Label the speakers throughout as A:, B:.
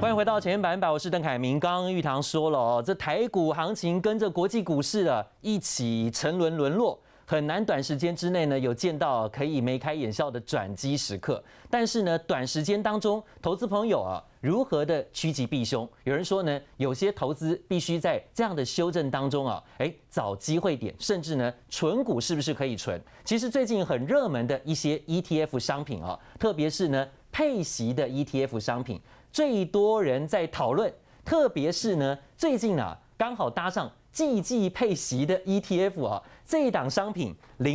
A: 欢迎回到前面100，我是邓凯明。刚刚玉堂说了哦，这台股行情跟着国际股市的一起沉沦沦落，很难短时间之内呢有见到可以眉开眼笑的转机时刻。但是呢，短时间当中，投资朋友啊如何的趋吉避凶？有人说呢，有些投资必须在这样的修正当中啊，找机会点，甚至呢，存股是不是可以存？其实最近很热门的一些 ETF 商品啊，特别是呢配息的 ETF 商品。最多人在讨论，特别是呢，最近啊刚好搭上季配息的 ETF 啊，这一档商品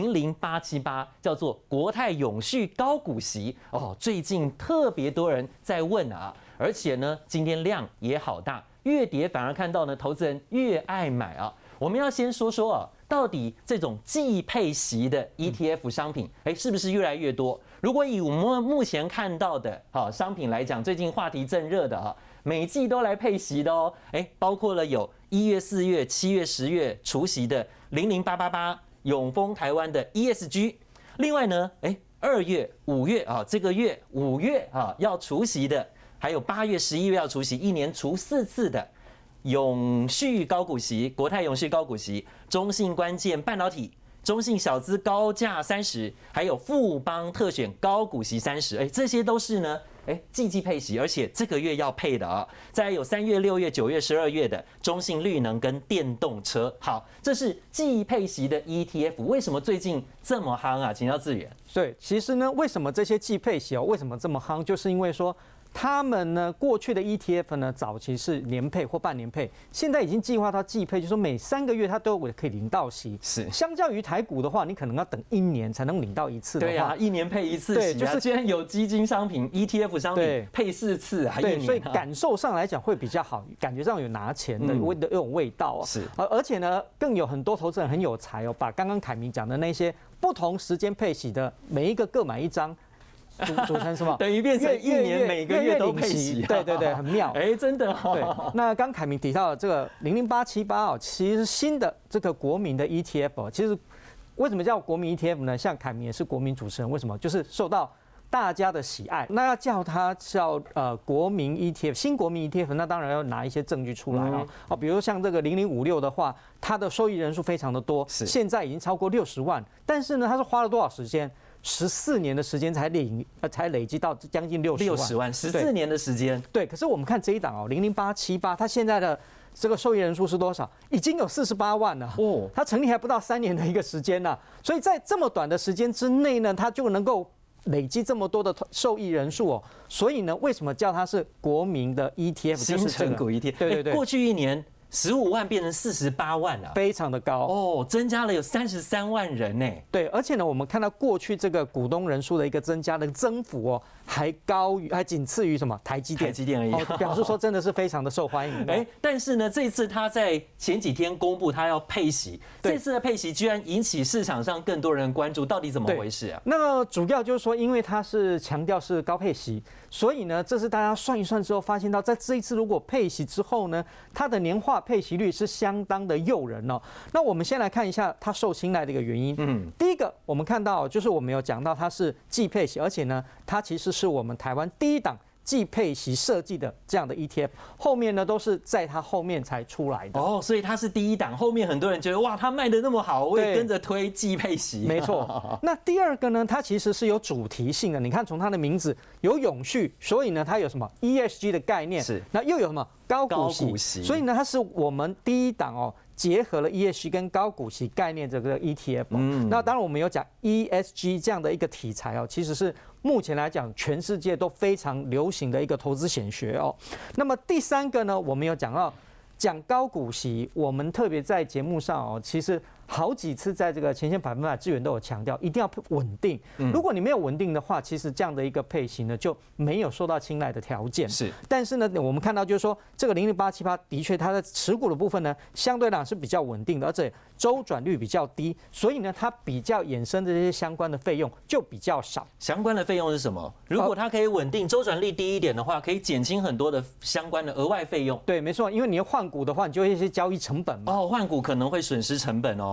A: 00878叫做国泰永续高股息哦，最近特别多人在问啊，而且呢今天量也好大，越跌反而看到呢投资人越爱买啊。我们要先说说啊，到底这种季配息的 ETF 商品，是不是越来越多？如果以我们目前看到的商品来讲，最近话题正热的每季都来配息的哦，包括了有1月、4月、7月、10月除息的00888永丰台湾的 ESG， 另外呢，2月、5月啊，这个月5月要除息的，还有8月、11月要除息，一年除4次的。永续高股息，国泰永续高股息，中信关键半导体，中信小资高价30，还有富邦特选高股息30，这些都是呢，季配息，而且这个月要配的啊。再来有3月、6月、9月、12月的中信绿能跟电动车。好，这是季配息的 ETF， 为什么最近这么夯啊？请教志远。
B: 对，其实呢，为什么这些季配息为什么这么夯？就是因为说。他们呢，过去的 ETF 呢，早期是年配或半年配，现在已经计划到季配，就是说每3个月它都可以领到息。
A: 是，
B: 相较于台股的话，你可能要等1年才能领到1次的话。
A: 对啊，1年配1次息。对，就是既然有基金商品、ETF 商品配4次，还1年。
B: 对，所以感受上来讲会比较好，感觉上有拿钱的那种味道啊。
A: 是，
B: 而且呢，更有很多投资人很有才哦，把刚刚凯明讲的那些不同时间配息的每一个各买1张。组成什么？
A: 等于变成1年每个月都配息，
B: 对对对，很妙。
A: 真的。
B: 对，那刚凯明提到的这个00878其实是新的这个国民的 ETF 其实为什么叫国民 ETF 呢？像凯明也是国民主持人，为什么？就是受到大家的喜爱。那要叫它叫国民 ETF， 新国民 ETF， 那当然要拿一些证据出来啊。比如像这个0056的话，它的受益人数非常的多，现在已经超过60万，但是呢，它是花了多少时间？14年的时间才累积到将近60万
A: ，14年的时间。
B: 对，可是我们看这一档00878，它现在的这个受益人数是多少？已经有48万了哦，它成立还不到3年的一个时间呢，所以在这么短的时间之内呢，它就能够累积这么多的受益人数哦。所以呢，为什么叫它是国民的 ETF？
A: 新成股 ETF。
B: 对对对，
A: 过去1年。15万变成48万啊，
B: 非常的高
A: 哦，增加了有33万人呢。
B: 对，而且呢，我们看到过去这个股东人数的一个增加的增幅哦，还仅次于什么台积电？
A: 台积电而已，
B: 表示说真的是非常的受欢迎。
A: 但是呢，这一次他在前几天公布他要配息，这次的配息居然引起市场上更多人关注，到底怎么回事啊？
B: 那么主要就是说，因为它是强调是高配息，所以呢，这是大家算一算之后发现到，在这一次如果配息之后呢，它的年化配息率是相当的诱人哦。那我们先来看一下它受青睐的一个原因。第一个我们看到就是我们有讲到它是季配息，而且呢，它其实是我们台湾第一档季配息设计的这样的 ETF， 后面呢都是在它后面才出来的
A: 哦，所以它是第一档，后面很多人觉得哇，它卖的那么好，我也跟着推季配息。
B: 没错。那第二个呢，它其实是有主题性的，你看从它的名字有永续，所以呢它有什么 ESG 的概念，
A: 是，
B: 那又有什么高股息，所以呢它是我们第一档哦。结合了 ESG 跟高股息概念这个 ETF，那当然我们有讲 ESG 这样的一个题材哦，其实是目前来讲全世界都非常流行的一个投资显学哦。那么第三个呢，我们有讲到讲高股息，我们特别在节目上哦，其实好几次在这个前线100%资源都有强调，一定要稳定。如果你没有稳定的话，其实这样的一个配型呢就没有受到青睐的条件。
A: 是，
B: 但是呢，我们看到就是说，这个00878的确它的持股的部分呢，相对来讲是比较稳定的，而且周转率比较低，所以呢，它比较衍生的这些相关的费用就比较少。
A: 相关的费用是什么？如果它可以稳定，周转率低一点的话，可以减轻很多的相关的额外费用。
B: 对，没错，因为你要换股的话，你就会一些交易成本嘛。
A: 哦，换股可能会损失成本哦。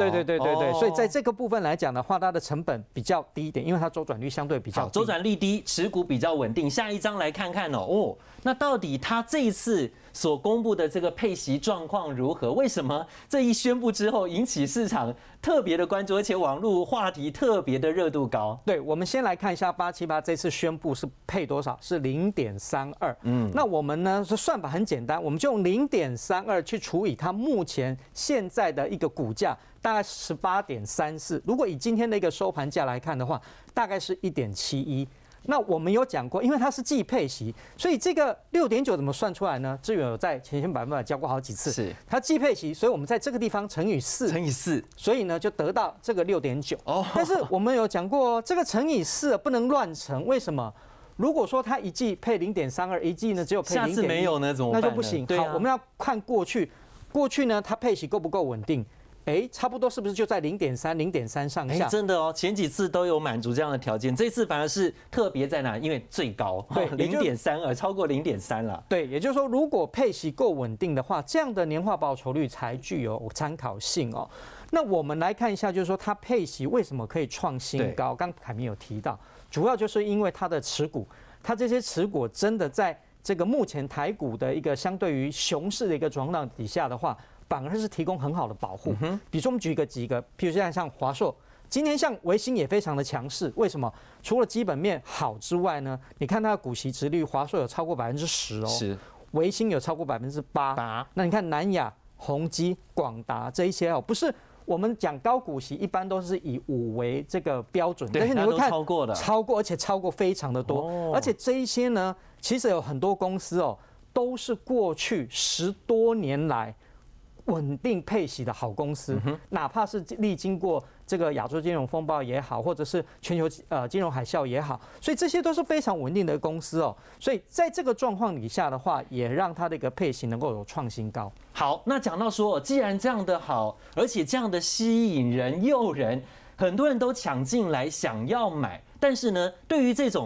B: 对，所以在这个部分来讲的话，它的成本比较低一点，因为它周转率相对比较低。
A: 周转率低，持股比较稳定。下一张来看看哦，那到底它这一次所公布的这个配息状况如何？为什么这一宣布之后引起市场特别的关注，而且网络话题特别的热度高？
B: 对，我们先来看一下878这次宣布是配多少？是0.32。那我们呢是算法很简单，我们就用0.32去除以它目前现在的一个股价，大概18.34。如果以今天的一个收盘价来看的话，大概是1.71。那我们有讲过，因为它是季配息，所以这个6.9怎么算出来呢？志远有在前线百分百教过好几次，
A: 是
B: 它季配息，所以我们在这个地方乘以4，所以呢就得到这个6.9。但是我们有讲过，这个乘以4不能乱乘，为什么？如果说它一季配0.32，一季呢只有配0.1，
A: 下次没有呢怎么办呢？
B: 那就不行。好，我们要看过去呢它配息够不够稳定？差不多是不是就在0.3、0.3上下？
A: 真的哦，前几次都有满足这样的条件，这次反而是特别在哪？因为最高，对，0.32，超过0.3了。
B: 对，也就是说，如果配息够稳定的话，这样的年化报酬率才具有参考性哦。那我们来看一下，就是说它配息为什么可以创新高？刚凯明有提到，主要就是因为它的持股，它这些持股真的在这个目前台股的一个相对于熊市的一个状况底下的话，反而是提供很好的保护。比如说我们举几个，譬如像华硕，今天像微星也非常的强势。为什么？除了基本面好之外呢？你看它的股息殖率，华硕有超过10%哦，是，微星有超过8%。那你看南亚、宏基、广达这一些哦，不是我们讲高股息一般都是以5为这个标准，但是你会看超过，而且超过非常的多。而且这一些呢，其实有很多公司哦，都是过去10多年来稳定配息的好公司，哪怕是历经过这个亚洲金融风暴也好，或者是全球金融海啸也好，所以这些都是非常稳定的公司哦。所以在这个状况底下的话，也让它的一个配息能够有创新高。
A: 好，那讲到说，既然这样的好，而且这样的吸引人、诱人，很多人都抢进来想要买。但是呢，对于这种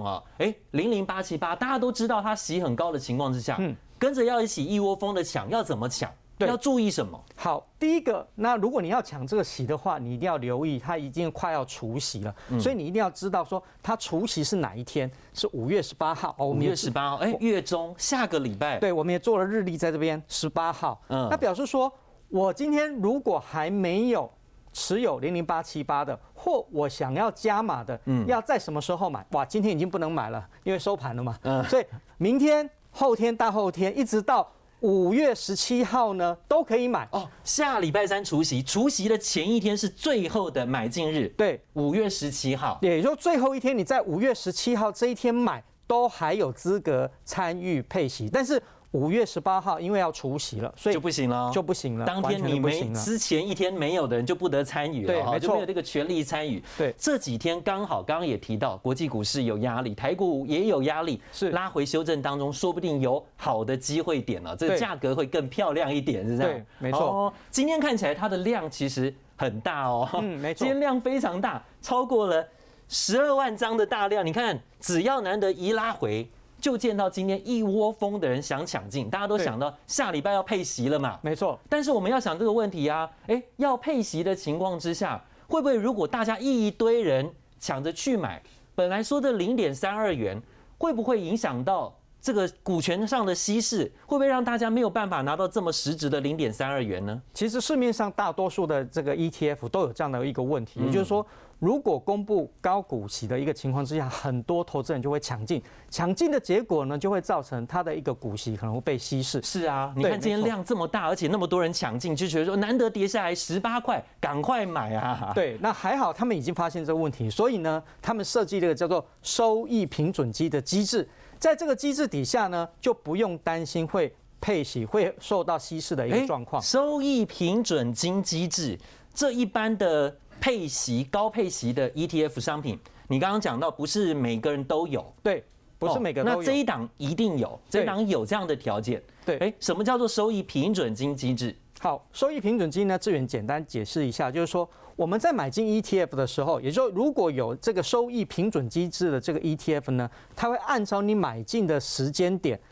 A: 00878，大家都知道它息很高的情况之下，跟着要一起一窝蜂的抢，要怎么抢？要注意什么？
B: 好，第一个，那如果你要抢这个息的话，你一定要留意，它已经快要除息了，所以你一定要知道说它除息是哪一天，是5月18号。
A: 5月18号，月中下个礼拜。
B: 对，我们也做了日历在这边，18号。那表示说我今天如果还没有持有00878的，或我想要加码的，要在什么时候买？哇，今天已经不能买了，因为收盘了嘛。所以明天、后天、大后天，一直到5月17号呢，都可以买哦。
A: 下礼拜3除息，除息的前一天是最后的买进日。
B: 对
A: ，5月17号，
B: 也就是最后一天，你在5月17号这一天买，都还有资格参与配息，但是5月18号因为要除息了，所以
A: 就不行了，当天你之前一天没有的人就不得参与了，
B: 对，没错，
A: 就没有这个权利参与。
B: 对，
A: 这几天刚刚也提到，国际股市有压力，台股也有压力，
B: 是
A: 拉回修正当中，说不定有好的机会点了，这个价格会更漂亮一点，是这样？
B: 对，没错。
A: 今天看起来它的量其实很大哦，
B: 没错，
A: 今天量非常大，超过了12万张的大量。你看，只要难得一拉回，就见到今天一窝蜂的人想抢进，大家都想到下礼拜要配息了嘛？
B: 没错。
A: 但是我们要想这个问题啊，要配息的情况之下，会不会如果大家一堆人抢着去买，本来说的0.32元，会不会影响到这个股权上的稀释？会不会让大家没有办法拿到这么实质的0.32元呢？
B: 其实市面上大多数的这个 ETF 都有这样的一个问题，也就是说，如果公布高股息的一个情况之下，很多投资人就会抢进的结果呢，就会造成它的一个股息可能会被稀释。
A: 是啊，你看今天量这么大，而且那么多人抢进，就觉得说难得跌下来18块，赶快买啊！
B: 对，那还好他们已经发现这个问题，所以呢，他们设计了一个叫做收益平准基的机制，在这个机制底下呢，就不用担心会配息会受到稀释的一个状况。
A: 收益平准金机制，这一般的配息高配息的 ETF 商品，你刚刚讲到不是每个人都有，
B: 对，不是每个人都有。
A: 那这一档一定有，这一档有这样的条件。
B: 对，
A: 什么叫做收益平准金机制？
B: 好，收益平准金呢，志远简单解释一下，就是说我们在买进 ETF 的时候，也就是说如果有这个收益平准机制的这个 ETF 呢，它会按照你买进的时间点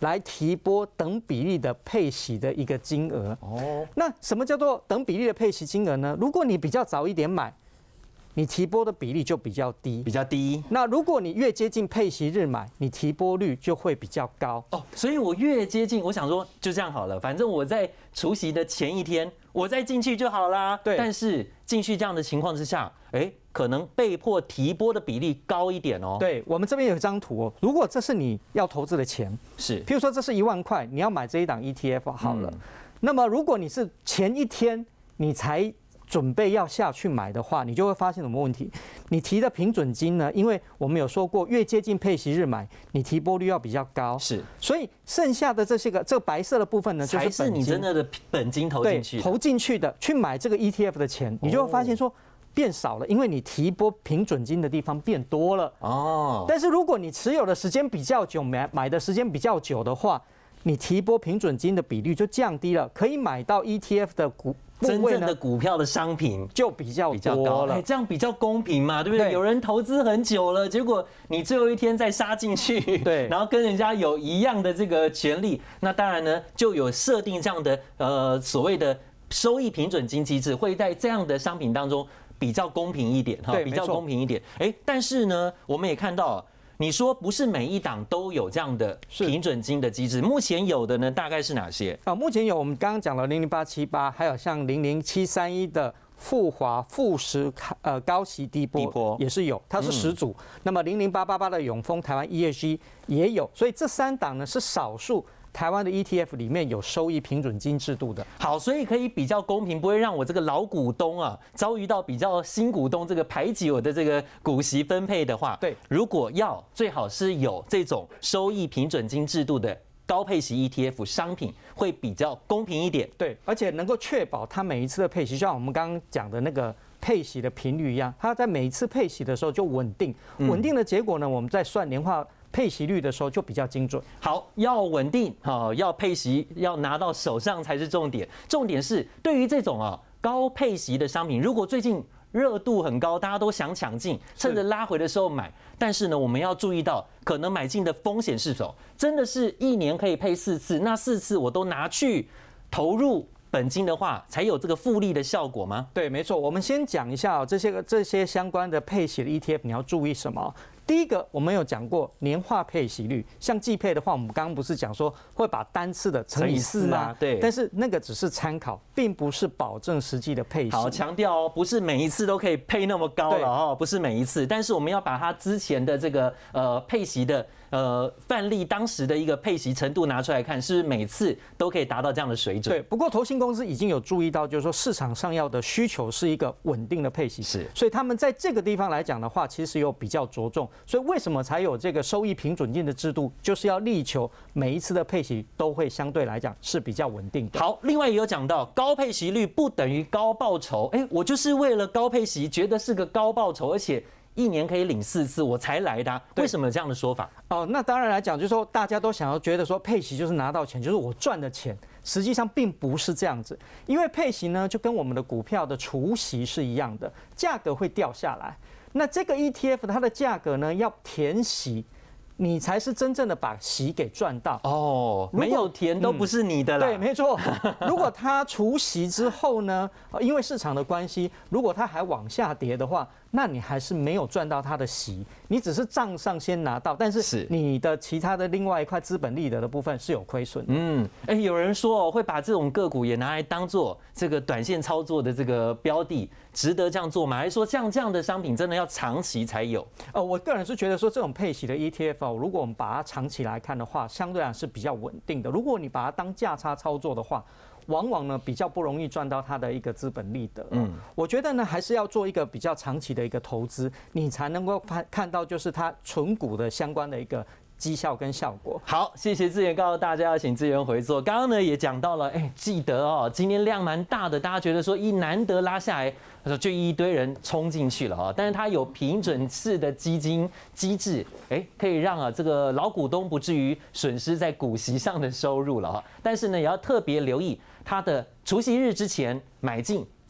B: 来提拨等比例的配息的一个金额。哦，那什么叫做等比例的配息金额呢？如果你比较早一点买，你提拨的比例就比较低，那如果你越接近配息日买，你提拨率就会比较高。
A: 哦，所以我越接近，我想说就这样好了，反正我在除息的前一天，我再进去就好啦。
B: 对。
A: 但是进去这样的情况之下，可能被迫提拨的比例高一点哦。
B: 对，我们这边有一张图哦，如果这是你要投资的钱，
A: 是，
B: 譬如说这是1万块，你要买这一档 ETF 好了。那么如果你是前一天你才准备要下去买的话，你就会发现什么问题？你提的平准金呢？因为我们有说过，越接近配息日买，你提拨率要比较高。
A: 是，
B: 所以剩下的这个白色的部分呢，就是
A: 才是你真的本金投进去，
B: 投进去的，去买这个 ETF 的钱，你就会发现说变少了，因为你提拨平准金的地方变多了。哦。但是如果你持有的时间比较久，买的时间比较久的话，你提拨平准金的比率就降低了，可以买到 ETF 的
A: 真正的股票的商品
B: 就比较高了，
A: 这样比较公平嘛，对不对？有人投资很久了，结果你最后一天再杀进去，
B: 对，
A: 然后跟人家有一样的这个权利，那当然呢就有设定这样的所谓的收益平准金机制，会在这样的商品当中比较公平一点哈，比较公平一点。但是呢，我们也看到。你说不是每一档都有这样的平准金的机制，目前有的呢大概是哪些？
B: 目前有我们刚刚讲了00878，还有像00731的富华富时高息低波也是有，它是始祖。那么00888的永丰台湾 ESG 也有，所以这3档呢是少数。台湾的 ETF 里面有收益平准金制度的，
A: 好，所以可以比较公平，不会让我这个老股东啊遭遇到比较新股东这个排挤我的这个股息分配的话，
B: 对，
A: 如果最好是有这种收益平准金制度的高配息 ETF 商品，会比较公平一点，
B: 对，而且能够确保它每一次的配息，就像我们刚刚讲的那个配息的频率一样，它在每一次配息的时候就稳定，稳定的结果呢，我们在算年化配息率的时候就比较精准。
A: 好，要稳定，要配息，要拿到手上才是重点。重点是对于这种高配息的商品，如果最近热度很高，大家都想抢进，趁着拉回的时候买，但是呢，我们要注意到可能买进的风险是否真的是1年可以配4次，那4次我都拿去投入本金的话，才有这个复利的效果吗？
B: 对，没错。我们先讲一下这些相关的配息的 ETF， 你要注意什么？第一个，我们有讲过年化配息率，像季配的话，我们刚刚不是讲说会把单次的乘以4吗？
A: 对。
B: 但是那个只是参考，并不是保证实际的配息。
A: 好，强调不是每一次都可以配那么高了不是每一次，但是我们要把它之前的这个配息的范例当时的一个配息程度拿出来看，是不是每次都可以达到这样的水准？
B: 对。不过投信公司已经有注意到，就是说市场上要的需求是一个稳定的配息，
A: 是。
B: 所以他们在这个地方来讲的话，其实有比较着重。所以为什么才有这个收益平准金的制度，就是要力求每一次的配息都会相对来讲是比较稳定的。
A: 好，另外也有讲到高配息率不等于高报酬，我就是为了高配息觉得是个高报酬，而且1年可以领4次我才来的为什么有这样的说法？
B: 那当然来讲，就是说大家都想要觉得说配息就是拿到钱，就是我赚的钱，实际上并不是这样子，因为配息呢就跟我们的股票的除息是一样的，价格会掉下来。那这个 ETF 它的价格呢要填息，你才是真正的把息给赚到
A: 没有填都不是你的啦。
B: 对，没错。如果它除息之后呢，因为市场的关系，如果它还往下跌的话，那你还是没有赚到它的息，你只是账上先拿到，但是你的其他的另外一块资本利得的部分是有亏损的。
A: 有人说会把这种个股也拿来当做这个短线操作的这个标的，值得这样做吗？还是说像这样的商品真的要长期才有？
B: 我个人是觉得说这种配息的 ETF，如果我们把它长期来看的话，相对来是比较稳定的。如果你把它当价差操作的话，往往呢比较不容易赚到它的一个资本利得。我觉得呢还是要做一个比较长期的一个投资，你才能够看到就是它存股的相关的一个绩效跟效果。
A: 好，谢谢志源告诉大家要请志源回座。刚刚呢也讲到了，记得今天量蛮大的，大家觉得说难得拉下来，就一堆人冲进去了但是它有平准式的基金机制，可以让这个老股东不至于损失在股息上的收入了但是呢也要特别留意它的除息日之前买进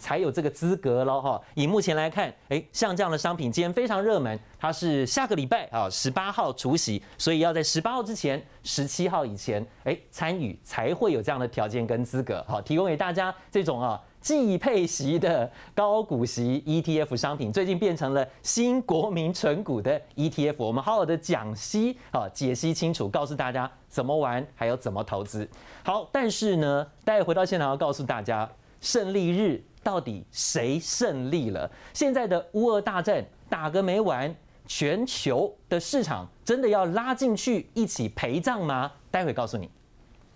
A: 才有这个资格咯哈。以目前来看，像这样的商品今天非常热门，它是下个礼拜啊18号除息，所以要在18号之前、17号以前，参与才会有这样的条件跟资格。好，提供给大家这种季配息的高股息 ETF 商品，最近变成了新国民存股的 ETF。我们好好的解析清楚，告诉大家怎么玩，还有怎么投资。好，但是呢，待会回到现场要告诉大家，胜利日到底谁胜利了？现在的乌俄大战打个没完，全球的市场真的要拉进去一起陪葬吗？待会告诉你。